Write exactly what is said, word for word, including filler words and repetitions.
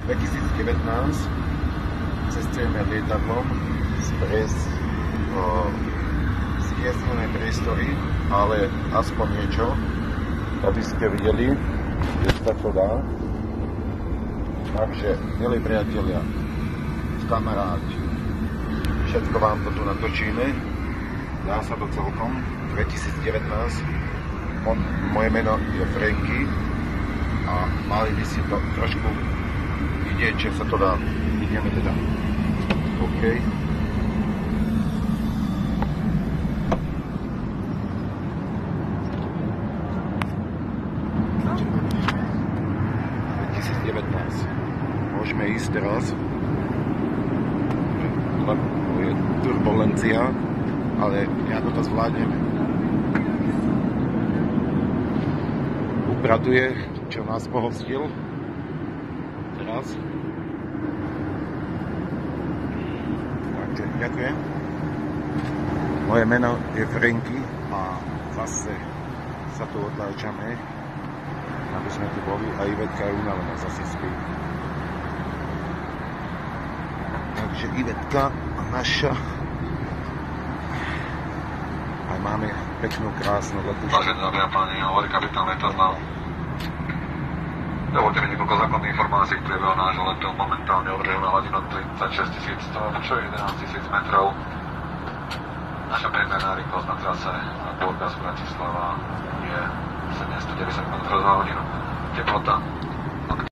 dvetisícdevätnásť cestujeme lietadlom cez zviestnené priestory, ale aspoň niečo, aby ste videli, že sa to dá. Takže, milí priatelia, kamaráti, všetko vám to tu natočíme, dá sa to celkom. dvetisícdevätnásť, moje meno je Franky a mali by si to trošku vidieť, že sa to dá. Ideme teda. OK. dvetisícdevätnásť. Môžeme ísť teraz. Je turbulencia, ale nejako to zvládneme. Upratuje, čo nás pohostil. Teraz. Takže ďakujem. Moje meno je Franky a zase sa tu otláčame, aby sme tu boli, a Ivetka je unavená, zase spí. Takže Ivetka naša. Aj máme peknú, krásnu letušku. Vážené dámy a páni, hovorí kapitán letadla. Dovolte mi niekoľko základných informácií k priebehu nášho letu. Momentálne odrehu na hladinu tridsaťšesť tisíc sto, čo je jedenásť tisíc metrov. Naša priemerná rýchlosť na trase na Burgas Bratislava je sedemstodeväťdesiat metrov za hodinu. Teplota